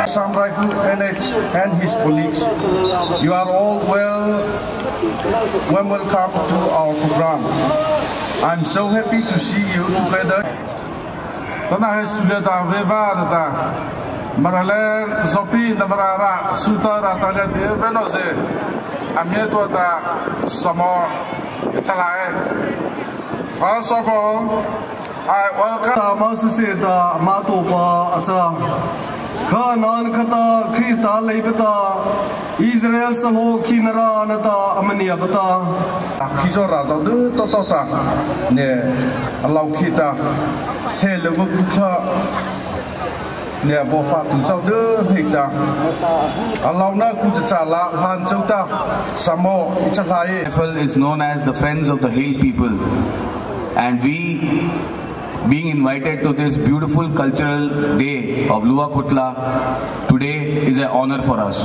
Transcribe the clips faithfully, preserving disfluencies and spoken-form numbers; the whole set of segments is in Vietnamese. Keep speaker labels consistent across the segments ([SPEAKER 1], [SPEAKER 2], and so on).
[SPEAKER 1] Assam Rifle N H and his colleagues. You are all well, well welcome to our program. I'm so happy to see you together.
[SPEAKER 2] Tana Suleta Veva Maralen Sopi Namarara Sutara Tanya de Venose Amietota Samo Italae. First of all, I welcome
[SPEAKER 3] Masuseta Matopa Asa Kanan Kata Krista Lepeta Israel Salo Kinara Nata Amania Bata
[SPEAKER 1] Kizora Zadu Totota Ne Alaukita LYUVA KHU THLA Ne Vofatu Zadu Hita Alauna Ku Thala Han Zota Samo Italae
[SPEAKER 4] is known as the Friends of the Hill People, and we being invited to this beautiful cultural day of LYUVA KHU THLA today is an honor for us.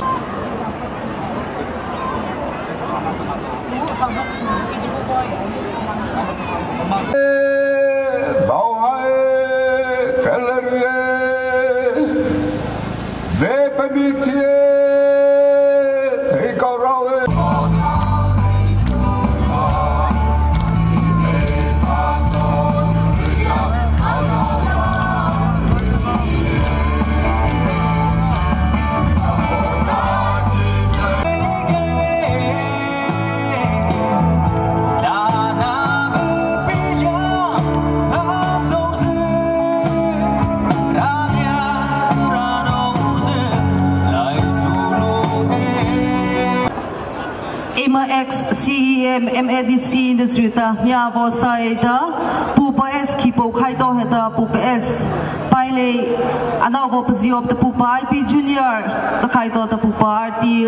[SPEAKER 5] C E M M A D C industry ta ya bo sai ta pupa s kipo khai to heta pupa s paile ana bo pzi of the pupa I P junior ta khai to ta pupa R T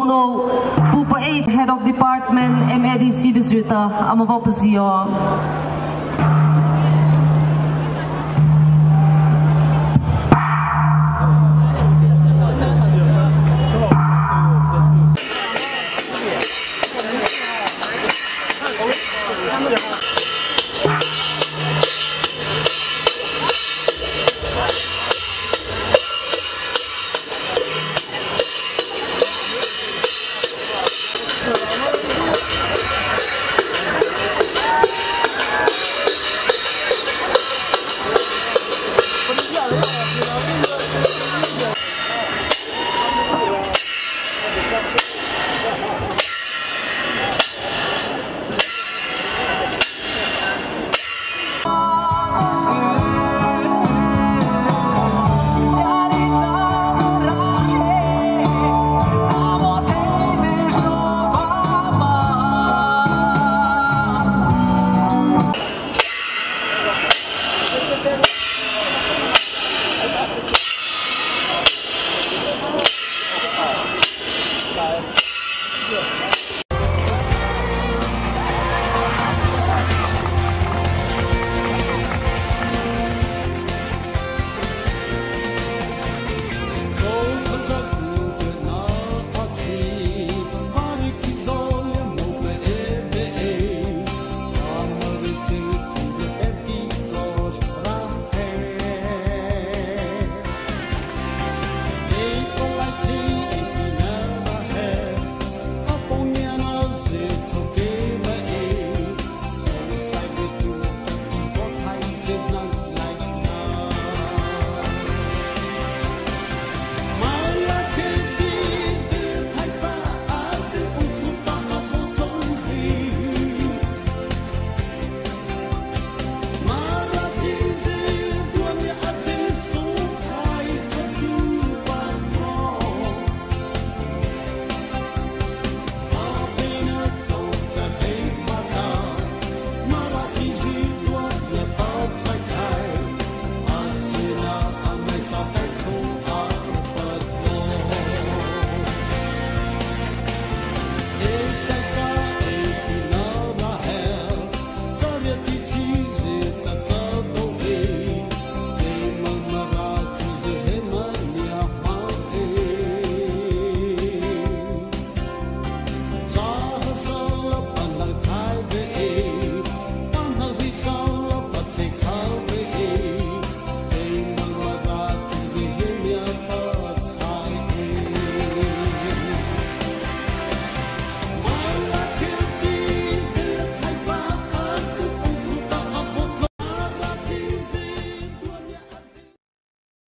[SPEAKER 5] zono pupa eight head of department M A D C industry ta ama bo pzi